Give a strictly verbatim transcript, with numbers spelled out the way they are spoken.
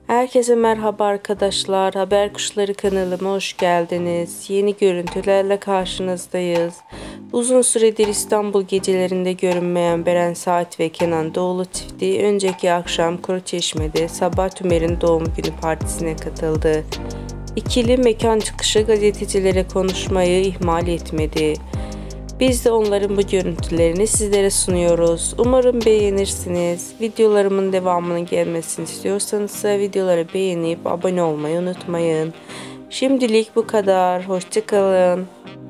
Herkese merhaba arkadaşlar. Haber Kuşları kanalıma hoş geldiniz. Yeni görüntülerle karşınızdayız. Uzun süredir İstanbul gecelerinde görünmeyen Beren Saat ve Kenan Doğulu çifti önceki akşam Kuruçeşme'de Sabah Tümer'in doğum günü partisine katıldı. İkili mekan çıkışı gazetecilere konuşmayı ihmal etmedi. Biz de onların bu görüntülerini sizlere sunuyoruz. Umarım beğenirsiniz. Videolarımın devamının gelmesini istiyorsanız videoları beğenip abone olmayı unutmayın. Şimdilik bu kadar. Hoşça kalın.